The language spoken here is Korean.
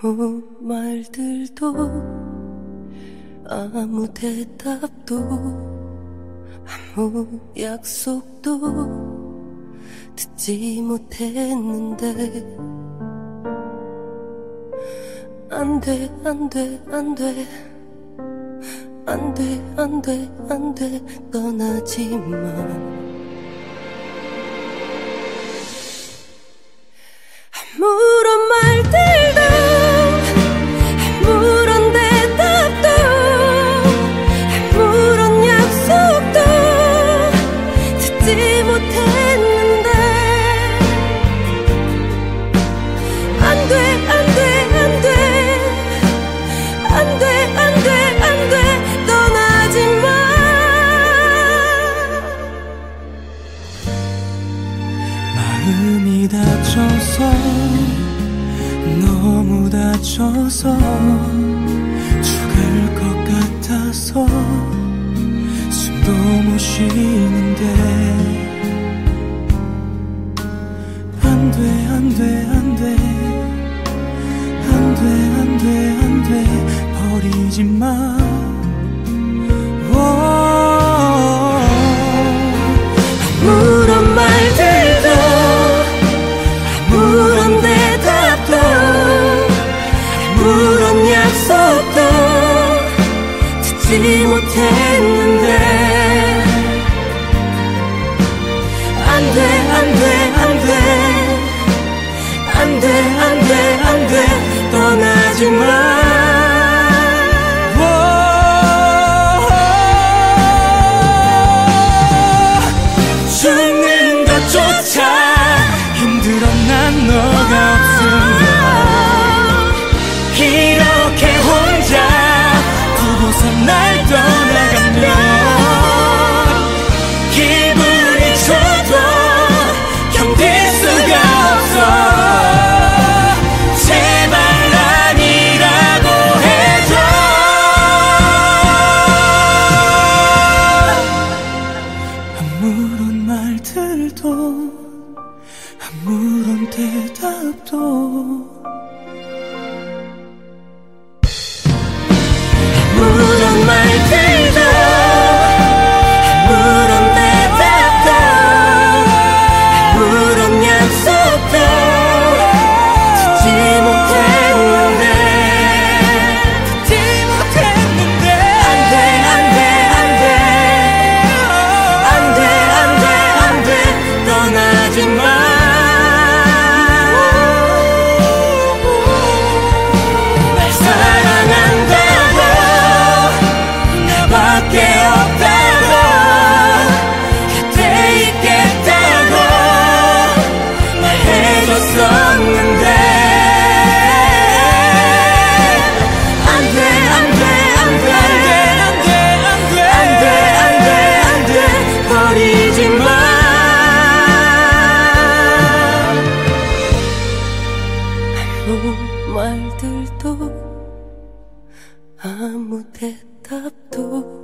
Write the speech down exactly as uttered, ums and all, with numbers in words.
아무 말들도 아무 대답도 아무 약속도 듣지 못했는데 안돼 안돼 안돼 안돼 안돼 안돼 떠나지마. 아무런 말들도 아무런 대답도 아무런 약속도 듣지 못했는데 안돼 안돼 안돼 안돼 안돼 안돼 떠나지마. 마음이 다쳐서 너무 다쳐서 죽을 것 같아서 숨도 못 쉬는데 안돼 안돼 안돼 안돼 안돼 안돼 버리지마. 아무런 말들도 아무런 대답도 아무런 약속도 듣지 못했는데 안돼 안돼 안돼 안돼 안돼 안돼 떠나지마. 죽는 것조차 힘들어 난 너가 없으면 이렇게 혼자 두고서 날 떠나가면 기분이 좋도 견딜 수가 없어. 제발 아니라고 해줘. 아무런 말들도 아무런 대답도 아무런 말들도 아무런 대답도 아무런 약속도 듣지 못했는데 듣지 못했는데 안돼 안돼 안돼 안돼 안돼 안돼 떠나지마. 날 사랑한다고 나밖에 없다고 곁에 있겠다고 말해줬었는데 안돼 안돼 안돼 안돼 안돼 안돼 안돼 안돼 버리지마. 아무 말들도 아무 대답도